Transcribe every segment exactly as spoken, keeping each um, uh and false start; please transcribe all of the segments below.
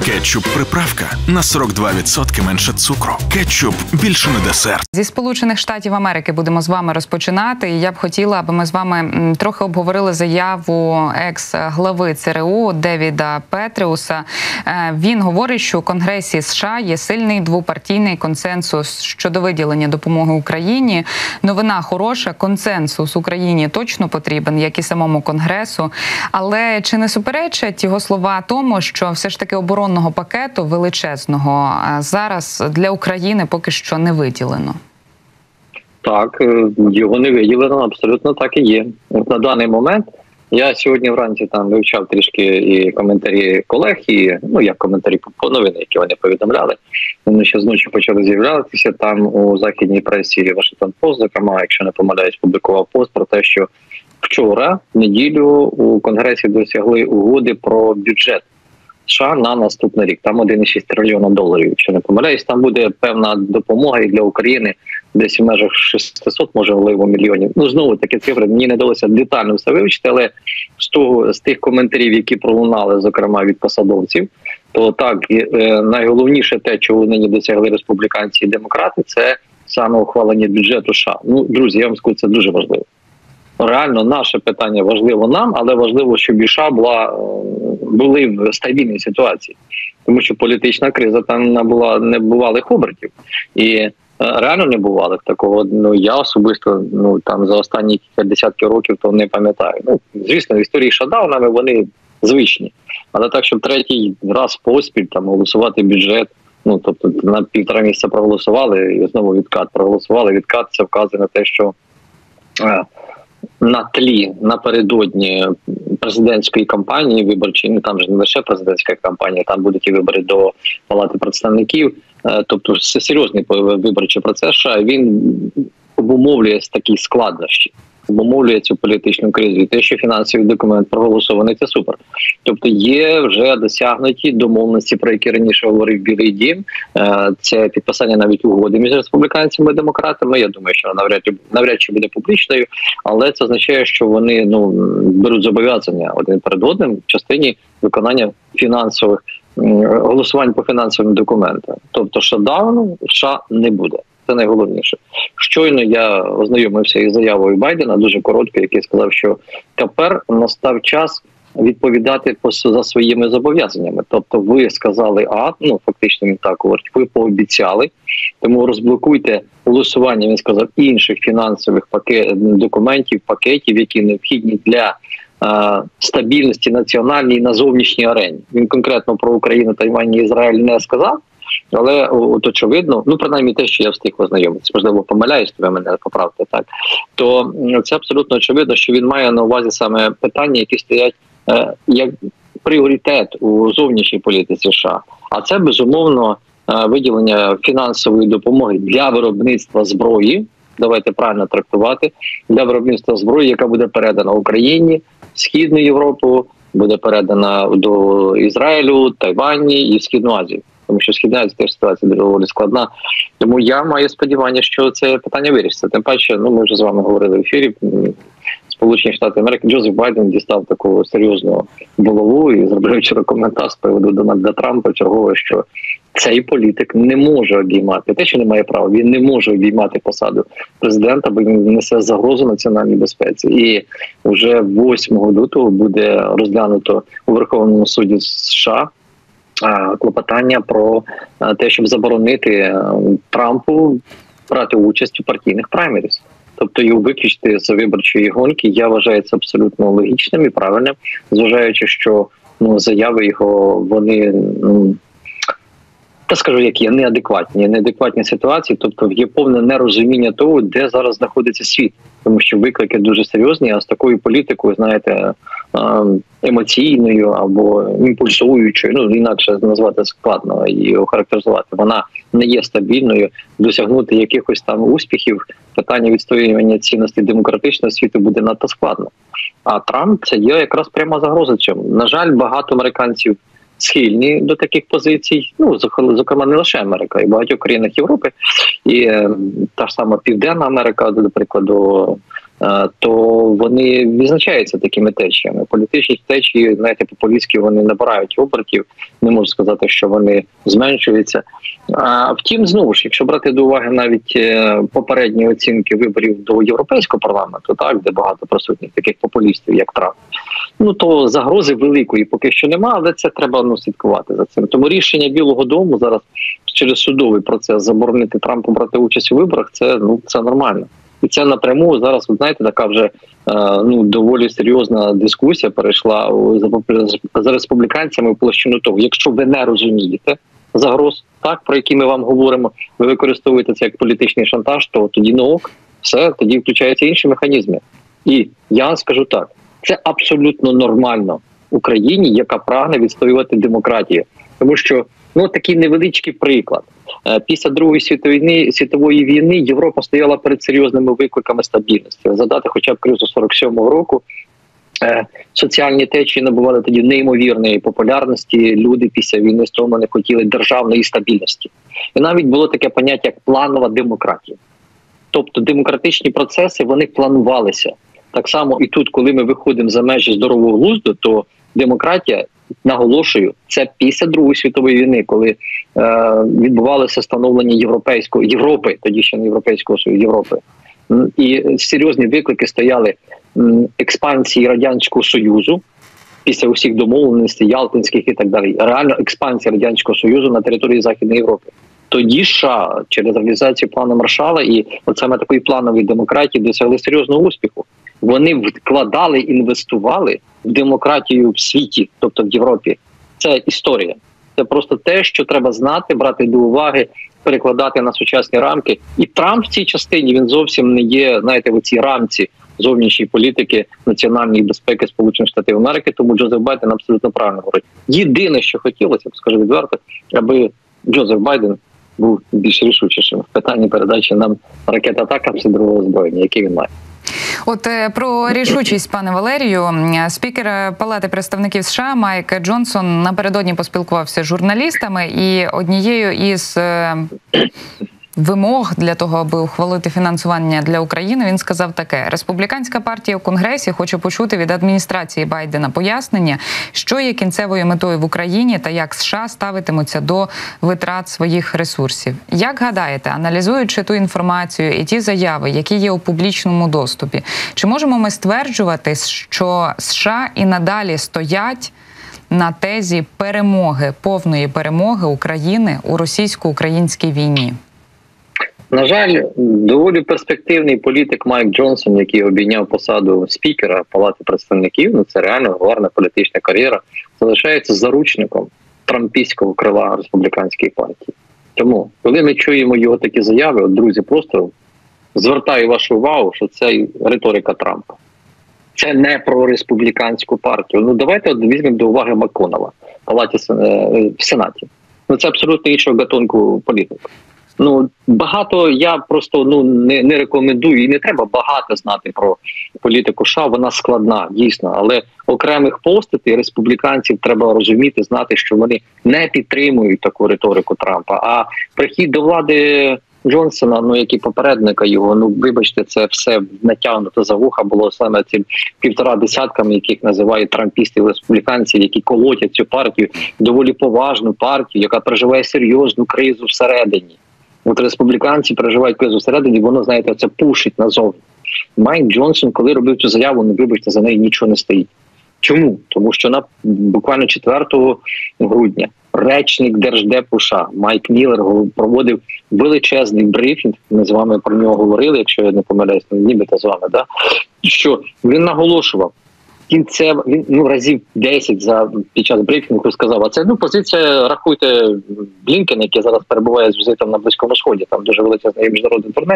Кетчуп-приправка на сорок два відсотки менше цукру. Кетчуп більше не десерт. Зі Сполучених Штатів Америки будемо з вами розпочинати. І я б хотіла, аби ми з вами трохи обговорили заяву екс-глави ЦРУ Девіда Петріуса. Він говорить, що у Конгресі США є сильний двопартійний консенсус щодо виділення допомоги Україні. Новина хороша, консенсус Україні точно потрібен, як і самому Конгресу. Але чи не суперечать його слова тому, що все ж таки оборонного пакету величезного зараз для України поки що не виділено? Так, його не виділено, абсолютно так і є. На даний момент я сьогодні вранці там вивчав трішки і коментарі колег, і, ну, як коментарі по новини, які вони повідомляли. Вони ще зночі почали з'являтися там у західній пресі Вашингтон Пост, зокрема, якщо не помиляюсь, публікував пост про те, що вчора, в неділю, у Конгресі досягли угоди про бюджет США на наступний рік. Там один цілих шість трильйона доларів, якщо не помиляюсь. Там буде певна допомога і для України десь в межах шістсот, може, можливо, мільйонів. Ну, знову такі цифри, мені не вдалося детально все вивчити, але з того, з тих коментарів, які пролунали, зокрема, від посадовців, то так, найголовніше те, чого нині досягли республіканці і демократи, це саме ухвалення бюджету США. Ну, друзі, я вам скажу, це дуже важливо. Реально, наше питання важливо нам, але важливо, щоб США була, були в стабільній ситуації. Тому що політична криза там набула небувалих обертів. І реально не бувало такого. Ну, я особисто, ну, там за останні кілька десятків років то не пам'ятаю. Ну, звісно, в історії з шатдаунами вони звичні. Але так, щоб третій раз поспіль там голосувати бюджет, ну, тобто на півтора місяця проголосували і знову відкат проголосували. Відкат це вказує на те, що на тлі напередодні президентської кампанії виборчої, ну там же не лише президентська кампанія, там будуть і вибори до Палати представників, тобто це серйозний виборчий процес, що він обумовлює такі складнощі, обумовлює цю політичну кризу. І те, що фінансовий документ проголосований, це супер. Тобто є вже досягнуті домовленості, про які раніше говорив Білий Дім. Це підписання навіть угоди між республіканцями і демократами. Я думаю, що навряд, навряд чи буде публічною, але це означає, що вони, ну, беруть зобов'язання один перед одним в частині виконання фінансових, голосувань по фінансовим документам. Тобто шатдауну в США не буде. Це найголовніше. Щойно я ознайомився із заявою Байдена, дуже коротко, який сказав, що тепер настав час відповідати за своїми зобов'язаннями. Тобто ви сказали А, ну фактично він так говорить, ви пообіцяли, тому розблокуйте голосування, він сказав, інших фінансових пакет, документів, пакетів, які необхідні для е, стабільності національній на зовнішній арені. Він конкретно про Україну, Тайвань і Ізраїль не сказав, але от очевидно, ну принаймні те, що я встиг ознайомитися, можливо, помиляюсь, то ви мене поправте, так, то це абсолютно очевидно, що він має на увазі саме питання, які стоять е, як пріоритет у зовнішній політиці США. А це, безумовно, е, виділення фінансової допомоги для виробництва зброї, давайте правильно трактувати, для виробництва зброї, яка буде передана Україні, Східну Європу, буде передана до Ізраїлю, Тайвані і Східну Азію. Тому що Східна Азія теж ситуація доволі складна. Тому я маю сподівання, що це питання вирішиться. Тим паче, ну ми вже з вами говорили в ефірі, Сполучені Штати Америки, Джозеф Байден дістав таку серйозну булаву і зробив вчора коментар з приводу Дональда Трампа чергове, що цей політик не може обіймати, те, що не має права, він не може обіймати посаду президента, бо він несе загрозу національній безпеці. І вже восьмого лютого буде розглянуто у Верховному суді США клопотання про те, щоб заборонити Трампу брати участь у партійних праймеріс. Тобто його виключити з виборчої гонки, я вважаю це абсолютно логічним і правильним, зважаючи, що, ну, заяви його, вони, ну, та скажу, які неадекватні, неадекватні ситуації, тобто є повне нерозуміння того, де зараз знаходиться світ. Тому що виклики дуже серйозні, а з такою політикою, знаєте, емоційною або імпульсуючою, ну, інакше назвати складно і охарактеризувати, вона не є стабільною, досягнути якихось там успіхів, питання відстоювання цінностей демократичного світу буде надто складно. А Трамп – це є якраз пряма загроза цьому. На жаль, багато американців схильні до таких позицій, ну, зокрема, не лише Америка, і в багатьох країнах Європи, і е, та ж сама Південна Америка, до прикладу, то вони відзначаються такими течіями. Політичні течії, знаєте, популістські, вони набирають обертів, не можу сказати, що вони зменшуються. А втім, знову ж, якщо брати до уваги навіть попередні оцінки виборів до Європейського парламенту, так, де багато присутніх таких популістів, як Трамп, ну то загрози великої поки що немає, але це треба ну, слідкувати за цим. Тому рішення Білого дому зараз через судовий процес заборонити Трампу брати участь у виборах, це, ну, це нормально. І це напряму зараз, ви знаєте, така вже ну, доволі серйозна дискусія перейшла за республіканцями в площину того, якщо ви не розумієте загроз, так, про які ми вам говоримо, ви використовуєте це як політичний шантаж, то тоді ну ок, все, тоді включаються інші механізми. І я скажу так, це абсолютно нормально Україні, яка прагне відстоювати демократію. Тому що, ну, такий невеличкий приклад. Після Другої світової, світової війни Європа стояла перед серйозними викликами стабільності. Задати хоча б кризу сорок сьомого року, соціальні течії набували тоді неймовірної популярності, люди після війни стомлені хотіли державної стабільності. І навіть було таке поняття, як планова демократія. Тобто демократичні процеси, вони планувалися. Так само і тут, коли ми виходимо за межі здорового глузду, то демократія, наголошую, це після Другої світової війни, коли е, відбувалося становлення Європейської Європи, тоді ще не Європейського Союзу, Європи. І серйозні виклики стояли експансії Радянського Союзу, після усіх домовленостей, ялтинських і так далі. Реально експансія Радянського Союзу на території Західної Європи. Тоді США через реалізацію плану Маршалла і от саме такої планової демократії досягли серйозного успіху. Вони вкладали, інвестували в демократію в світі, тобто в Європі. Це історія. Це просто те, що треба знати, брати до уваги, перекладати на сучасні рамки. І Трамп в цій частині, він зовсім не є, знаєте, в цій рамці зовнішньої політики національної безпеки Сполучених Штатів Америки, тому Джозеф Байден абсолютно правильно говорить. Єдине, що хотілося, скажу відверто, аби Джозеф Байден був більш рішучішим в питанні передачі нам ракет атакам з другого озброєння, яке він має. От про рішучість, пане Валерію, спікер Палати представників США Майк Джонсон напередодні поспілкувався з журналістами, і однією із вимог для того, аби ухвалити фінансування для України, він сказав таке: республіканська партія у Конгресі хоче почути від адміністрації Байдена пояснення, що є кінцевою метою в Україні та як США ставитимуться до витрат своїх ресурсів. Як гадаєте, аналізуючи ту інформацію і ті заяви, які є у публічному доступі, чи можемо ми стверджувати, що США і надалі стоять на тезі перемоги, повної перемоги України у російсько-українській війні? На жаль, доволі перспективний політик Майк Джонсон, який обійняв посаду спікера Палати представників, ну це реально гарна політична кар'єра, залишається заручником трампійського крила республіканської партії. Тому, коли ми чуємо його такі заяви, от, друзі, просто звертаю вашу увагу, що це риторика Трампа. Це не про республіканську партію. Ну давайте от візьмемо до уваги МакКоннелла в Палаті в Сенаті. Ну це абсолютно іншого гатунку політика. Ну, багато я просто ну не, не рекомендую, і не треба багато знати про політику США, вона складна, дійсно, але окремих постатей республіканців треба розуміти, знати, що вони не підтримують таку риторику Трампа, а прихід до влади Джонсона, ну як і попередника його, ну вибачте, це все натягнуто за вуха було саме цим півтора десятками, яких називають трампістів республіканців, які колотять цю партію, доволі поважну партію, яка переживає серйозну кризу всередині. От республіканці переживають кризу всередині, воно, знаєте, це пушить назовні. Майк Джонсон, коли робив цю заяву, ну, вибачте, за неї нічого не стоїть. Чому? Тому що на буквально четвертого грудня речник Держдепу США Майк Міллер проводив величезний брифінг, ми з вами про нього говорили, якщо я не помиляюсь, нібито з вами, да? Що він наголошував, кінцев, він ну, разів десять за, під час брифінгу сказав, а це ну, позиція, рахуйте, Блінкена, який зараз перебуває з візитом на Близькому Сході, там дуже величезний міжнародний турне,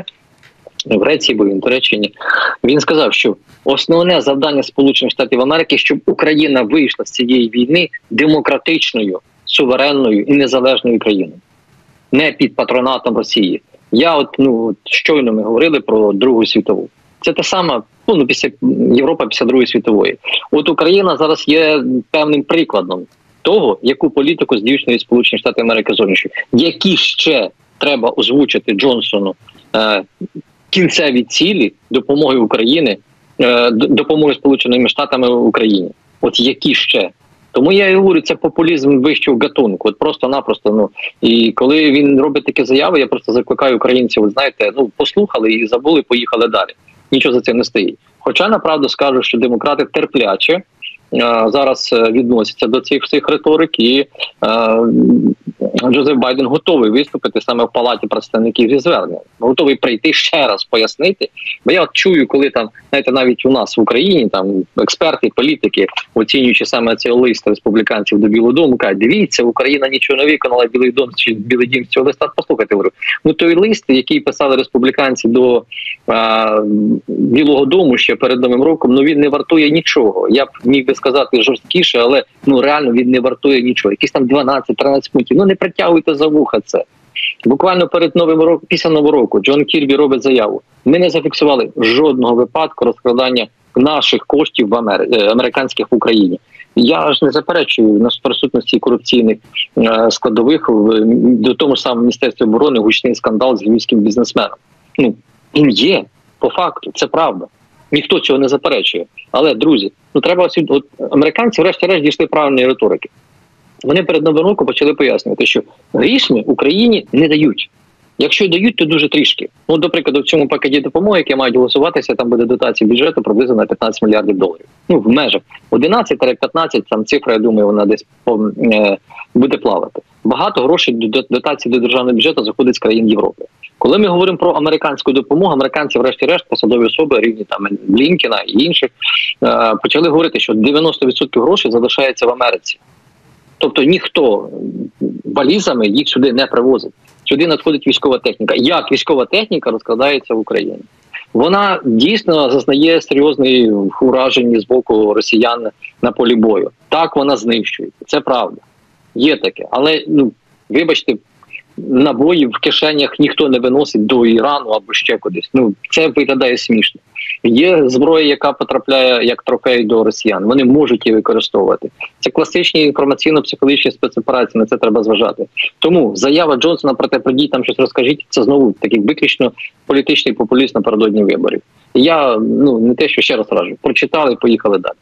в Греції, бо він в Туреччині. Він сказав, що основне завдання Сполучених Штатів Америки, щоб Україна вийшла з цієї війни демократичною, суверенною і незалежною країною. Не під патронатом Росії. Я от, ну, щойно ми говорили про Другу світову. Це те саме, ну, після Європа після Другої світової. От Україна зараз є певним прикладом того, яку політику здійснюють Сполучені Штати Америки зовнішньо. Які ще треба озвучити Джонсону е, кінцеві цілі допомоги Україні е, допомоги Сполученими Штатами Україні. От які ще? Тому я і говорю, це популізм вищого гатунку. От просто-напросто. Ну і коли він робить такі заяви, я просто закликаю українців, от знаєте, ну послухали і забули, поїхали далі. Нічого за цим не стоїть. Хоча, направду, скажу, що демократи терпляче зараз відносяться до цих всіх риторик, і е, Джозеф Байден готовий виступити саме в Палаті представників зі зверненням. Готовий прийти ще раз пояснити. Бо я от чую, коли там, знаєте, навіть у нас в Україні там експерти, політики, оцінюючи саме цей лист республіканців до Білого Дому, кажуть, дивіться, Україна нічого не виконала, Білий Дом чи Білий Дім з цього листа. Послухайте, говорю. Ну той лист, який писали республіканці до е, Білого Дому ще перед Новим роком, ну він не вартує нічого. Я б міг би сказати жорсткіше, але ну реально він не вартує нічого. Якісь там дванадцять-тринадцять пунктів. Ну не притягуйте за вуха це. Буквально перед Новим роком, після Нового року, Джон Кірбі робить заяву. Ми не зафіксували жодного випадку розкрадання наших коштів в Амер... американських в Україні. Я ж не заперечую на присутності корупційних е, складових в до того ж самого Міністерстві оборони гучний скандал з львівським бізнесменом. Ну, він є, по факту, це правда. Ніхто цього не заперечує. Але, друзі, ну треба от американці врешті-решт дійшли правильної риторики. Вони перед Новим роком почали пояснювати, що грішми Україні не дають. Якщо дають, то дуже трішки. Ну, до прикладу, в цьому пакеті допомоги, яке мають голосуватися, там буде дотація бюджету приблизно на п'ятнадцять мільярдів доларів. Ну, в межах одинадцять-п'ятнадцять, там цифра, я думаю, вона десь по, е, буде плавати. Багато грошей до дотації до державного бюджету заходить з країн Європи. Коли ми говоримо про американську допомогу, американці, врешті-решт, посадові особи, рівні там Блінкена і інших, е, почали говорити, що дев'яносто відсотків грошей залишається в Америці. Тобто ніхто валізами їх сюди не привозить. Сюди надходить військова техніка. Як військова техніка розкладається в Україні? Вона дійсно зазнає серйозної ураження з боку росіян на полі бою. Так, вона знищується. Це правда. Є таке. Але, ну, вибачте, набої в кишенях ніхто не виносить до Ірану або ще кудись. Ну, це виглядає смішно. Є зброя, яка потрапляє як трофей до росіян. Вони можуть її використовувати. Це класичні інформаційно-психологічні спецоперації, на це треба зважати. Тому заява Джонсона про те, прийдіть там щось розкажіть, це знову такий виключно політичний популізм напередодні виборів. Я, ну, не те, що ще раз раджу. Прочитали і поїхали далі.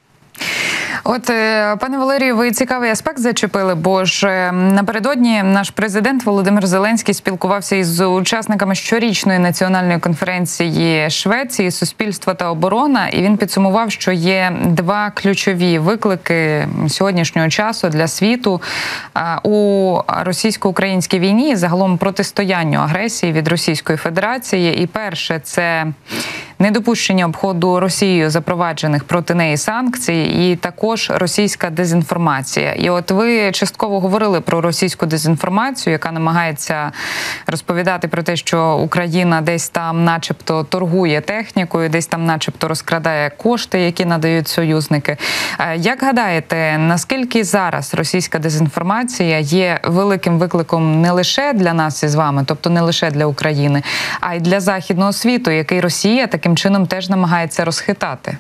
От, пане Валерію, ви цікавий аспект зачепили, бо ж напередодні наш президент Володимир Зеленський спілкувався із учасниками щорічної національної конференції Швеції «Суспільство та оборона», і він підсумував, що є два ключові виклики сьогоднішнього часу для світу у російсько-українській війні і загалом протистоянню агресії від Російської Федерації. І перше – це недопущення обходу Росією запроваджених проти неї санкцій і також російська дезінформація. І от ви частково говорили про російську дезінформацію, яка намагається розповідати про те, що Україна десь там начебто торгує технікою, десь там начебто розкрадає кошти, які надають союзники. Як гадаєте, наскільки зараз російська дезінформація є великим викликом не лише для нас із вами, тобто не лише для України, а й для Західного світу, який Росія таким чином теж намагається розхитати?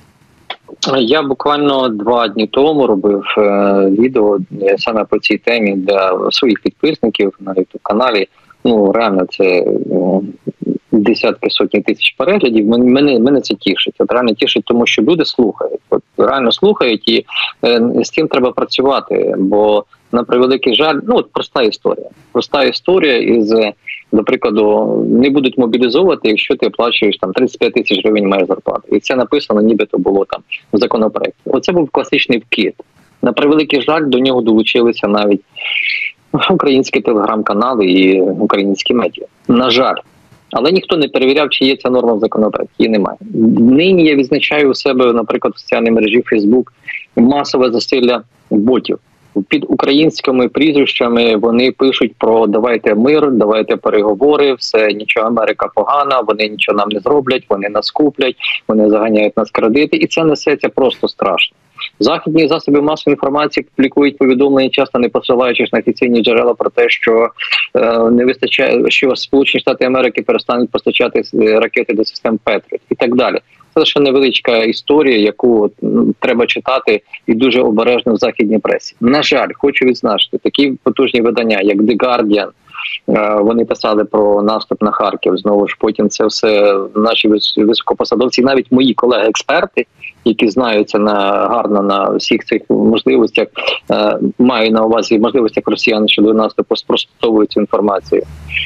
Я буквально два дні тому робив е, відео саме по цій темі для своїх підписників на ютуб-каналі. Ну, реально, це ну, десятки, сотні тисяч переглядів. Мене, мене це тішить. От реально тішить, тому що люди слухають. От реально слухають, і е, з цим треба працювати. Бо, на превеликий жаль, ну, от проста історія. Проста історія із... До прикладу, не будуть мобілізовувати, якщо ти оплачуєш там тридцять п'ять тисяч гривень маєш зарплату. І це написано, нібито було там в законопроекті. Оце був класичний вкид. На превеликий жаль, до нього долучилися навіть українські телеграм-канали і українські медіа. На жаль. Але ніхто не перевіряв, чи є ця норма в законопроекті. Її немає. Нині я відзначаю у себе, наприклад, в соціальній мережі Facebook масове засилля ботів. Під українськими прізвищами вони пишуть про «давайте мир», «давайте переговори», все, нічого, Америка погана, вони нічого нам не зроблять, вони нас куплять, вони заганяють нас кредити, і це несеться просто страшно. Західні засоби масової інформації публікують повідомлення, часто не посилаючись на офіційні джерела про те, що е, не вистачає, що Сполучені Штати Америки перестануть постачати ракети до систем Петріот і так далі. Це лише невеличка історія, яку ну, треба читати і дуже обережно в західній пресі. На жаль, хочу відзначити, такі потужні видання, як The Guardian, вони писали про наступ на Харків. Знову ж потім це все наші високопосадовці, навіть мої колеги-експерти, які знаються на гарно на всіх цих можливостях, маю на увазі можливостях росіян щодо наступу, спростовують цю інформацію.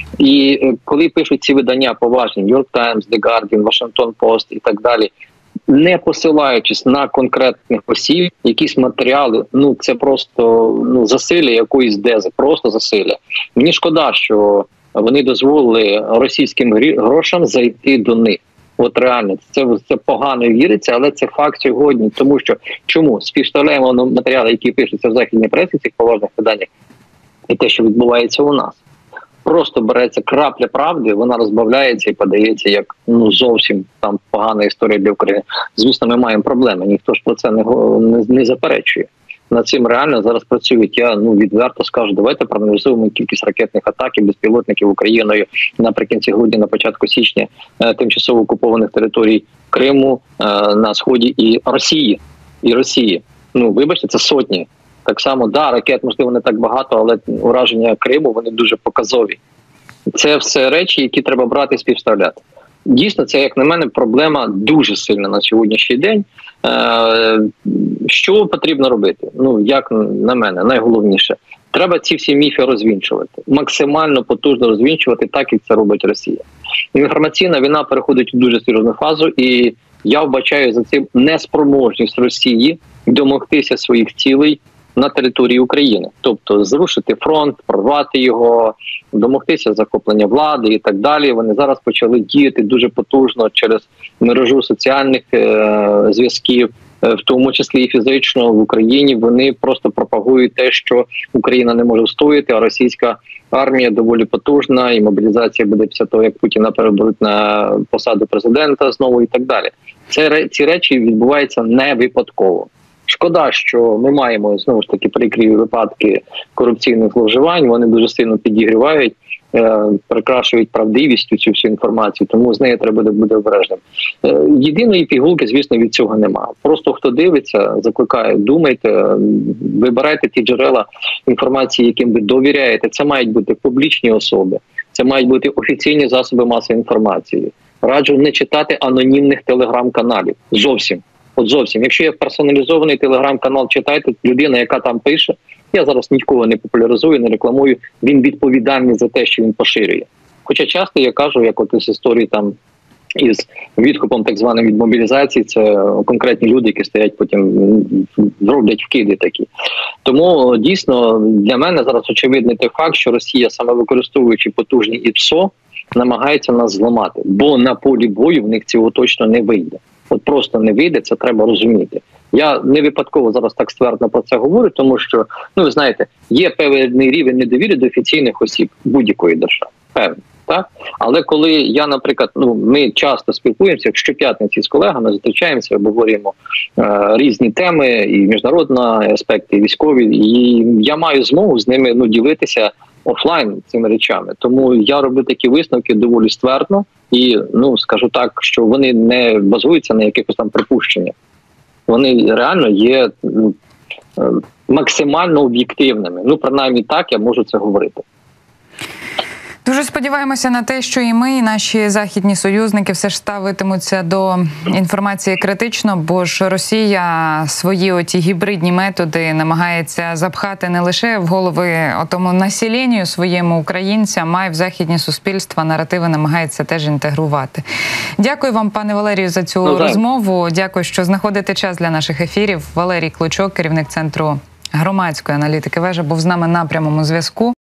І коли пишуть ці видання поважні, New York Times, The Guardian, Washington Post і так далі, не посилаючись на конкретних осіб, якісь матеріали, ну це просто ну засилля якоїсь дези, просто засилля. Мені шкода, що вони дозволили російським грошам зайти до них. От реально, це, це погано віриться, але це факт сьогодні. Тому що, чому? Співставляємо матеріали, які пишуться в західній пресі, цих поважних виданнях, і те, що відбувається у нас. Просто береться крапля правди, вона розбавляється і подається як ну зовсім там погана історія для України. Звісно, ми маємо проблеми, ніхто ж про це не, не, не заперечує. Над цим реально зараз працюють. Я ну відверто скажу, давайте проаналізуємо кількість ракетних атак і безпілотників Україною наприкінці грудня, на початку січня, тимчасово окупованих територій Криму, на сході і Росії. І Росії. Ну, вибачте, це сотні. Так само, да, ракет, можливо, не так багато, але ураження Криму, вони дуже показові. Це все речі, які треба брати і співставляти. Дійсно, це, як на мене, проблема дуже сильна на сьогоднішній день. Е, що потрібно робити? Ну, як на мене, найголовніше. Треба ці всі міфи розвінчувати. Максимально потужно розвінчувати, так, як це робить Росія. Інформаційна війна переходить у дуже серйозну фазу, і я вбачаю за цим неспроможність Росії домогтися своїх цілей на території України. Тобто зрушити фронт, прорвати його, домогтися захоплення влади і так далі. Вони зараз почали діяти дуже потужно через мережу соціальних е- зв'язків, е- в тому числі і фізично в Україні. Вони просто пропагують те, що Україна не може встояти, а російська армія доволі потужна, і мобілізація буде після того, як Путіна переберуть на посаду президента знову і так далі. Це, ці речі відбуваються не випадково. Шкода, що ми маємо, знову ж таки, прикрі випадки корупційних зловживань, вони дуже сильно підігрівають, е, прикрашують правдивістю цю всю інформацію, тому з нею треба бути обережним. Е, єдиної пігулки, звісно, від цього немає. Просто хто дивиться, закликає, думайте, вибирайте ті джерела інформації, яким ви довіряєте. Це мають бути публічні особи, це мають бути офіційні засоби масової інформації. Раджу не читати анонімних телеграм-каналів. Зовсім. От зовсім. Якщо є персоналізований телеграм-канал, читайте, людина, яка там пише, я зараз нікого не популяризую, не рекламую, він відповідальний за те, що він поширює. Хоча часто я кажу, як от із історії там із відкупом так званим від мобілізації, це конкретні люди, які стоять потім, роблять вкиди такі. Тому дійсно для мене зараз очевидний той факт, що Росія, саме використовуючи потужні ІПСО, намагається нас зламати. Бо на полі бою в них цього точно не вийде. От просто не вийде, це треба розуміти. Я не випадково зараз так ствердно про це говорю, тому що, ну ви знаєте, є певний рівень недовіри до офіційних осіб будь-якої держави. Певний. Так? Але коли я, наприклад, ну ми часто спілкуємося, щоп'ятниці з колегами, зустрічаємося, обговорюємо е, різні теми, і міжнародні аспекти, і військові, і я маю змогу з ними ну ділитися офлайн цими речами. Тому я роблю такі висновки доволі ствердно і, ну, скажу так, що вони не базуються на якихось там припущеннях. Вони реально є ну, максимально об'єктивними. Ну, принаймні так я можу це говорити. Дуже сподіваємося на те, що і ми, і наші західні союзники все ж ставитимуться до інформації критично, бо ж Росія свої оті гібридні методи намагається запхати не лише в голови отому населенню своєму українцям, а й в західні суспільства наративи намагається теж інтегрувати. Дякую вам, пане Валерію, за цю ну, розмову. Дякую, що знаходите час для наших ефірів. Валерій Клочок, керівник Центру громадської аналітики «Вежа», був з нами на прямому зв'язку.